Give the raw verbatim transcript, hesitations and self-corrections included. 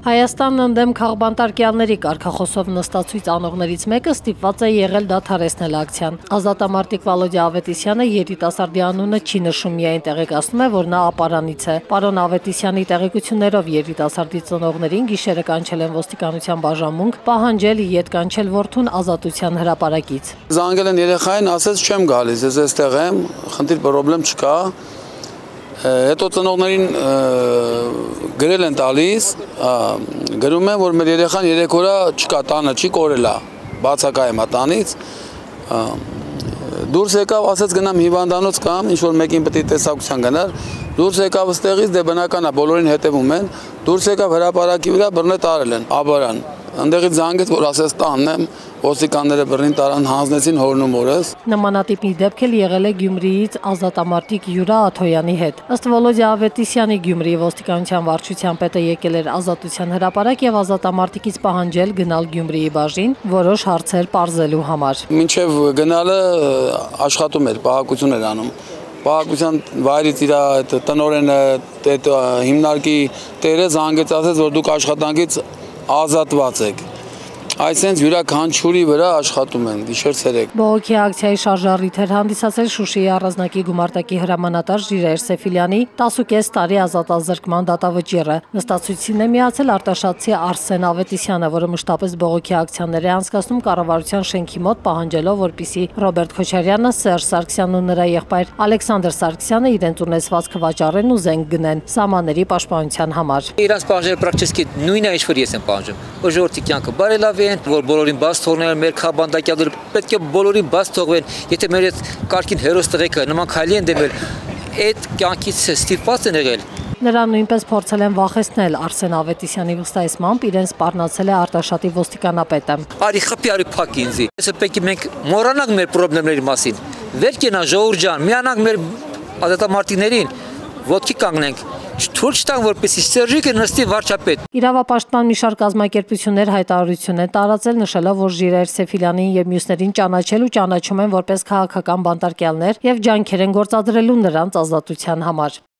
Հայաստանն ընդդեմ քաղբանտարկյալների կարգախոսով նստացույց անողներից մեկը ստիպված է եղել դադարեցնել ակցիան։ Ազատամարտիկ Վալոդյա Ավետիսյանը երիտասարդի անունը չի նշում, միայն տեղեկացնում է, որ նա ապարանից է։ Պարոն Ավետիսյանի տեղեկություններով երիտասարդի ծնողներին գիշերը կանչել են ոստիկանության բաժանմունք, պահանջել ետ կանչել որդուն ազատության հրապարակից։ Զանգել են երեխային, ասեց չեմ գալիս, ես այստեղ եմ, խնդիր պրոբլեմ չկա։ Հետո ծնողներին գրել են տալիս, գրում են, որ մեր երեխան երեք օր չկա, տանը չի, կորել է, բացակայում է տանից։ Դուրս եկավ, ասեց գնամ հիվանդանոց կամ ինչ-որ մեկին պետք է տեսակցության գնար, դուրս եկավ ստեղից, դե բնական է, բոլորին հետևում են, դուրս եկավ հրապարակի վրա բռնետ արել են, աբարան։ Ընդեղից զանգեց, որ ասեց տանն եմ, ոստիկանները բռնին տարան հանձնեցին հորն ու մորս։ Նմանատիպ մի դեպք էլ եղել է Գյումրիից ազատամարտիկ Յուրա Աթոյանի հետ։ Ըստ Վալոդյա Ավետիսյանի Գյումրիի ոստիկանության վարչության պետը եկել էր ազատության հրապարակ եւ ազատամարտիկից պահանջել գնալ Գյումրիի բաժին որոշ հարցեր պարզելու համար։ Մինչև գնալը աշխատում էր, պահակություն էր անում։ Պահակության վայրից իր տնօրենը, հիմնարկի տերը զանգեց, ասեց, որ դուք աշխատանքից ազատված եք։ Այսինքն յուրաքանչյուրի վրա աշխատում են գիշեր-ցերեկ։ Բողոքի ակցիայի շարժառիթ էր հանդիսացել Շուշիի առանձնակի գումարտակի հրամանատար Ժիրայր Սեֆիլյանի տասուկես տարի ազատազրկման դատավճիռը։ Նստացույցին է միացել արտաշատցի Արսեն Ավետիսյանը, որը մշտապես բողոքի ակցիաներ է անցկացնում կառավարության շենքի մոտ, պահանջելով, որպեսզի Ռոբերտ Քոչարյանը, Սերժ Սարգսյանն ու նրա եղբայր Ալեքսանդր Սարգսյանը իրենց ունեցվածքը վաճառեն ու զենք գնեն սահմանների պաշտպանության համար։ Իրանց պահանջները պրակտիկի նույնն է, ինչ որ ես եմ պահանջում, որ ժողովրդի կյանքը բարելավեն, որ բոլորին բաց թողնեն, մեր քաղբանտարկյալները պետք է բոլորին բաց թողվեն, եթե մեր այդ կարգին հերոս տղեկը նման քայլի են դեմել, այդ կյանքից ստիպված են եղել։ Նրան նույնպես փորձել են վախեցնել Արսեն Ավետիսյանի վստահեցմամբ իրեն սպառնացել է Արտաշատի ոստիկանապետը։ Արի խփի, արի փակ ինձի։ Այսօր պետք է մենք մոռանանք մեր խնդիրների մասին։ Վեր կենա ժողովուրդ ջան, միանանք մեր ազատամարտիկներին, ոտքի կանգնենք։ Թույլ չտանք, որպեսզի Սերժիկը նստի վարչապետ։ Իրավապաշտպան մի շարք կազմակերպություններ հայտարարություն են տարածել, նշելով, որ Ժիրայր Սեֆիլյանին եւ մյուսներին ճանաչել ու ճանաչում են որպես քաղաքական բանտարկյալներ եւ ջանքեր են գործադրելու նրանց ազատության համար։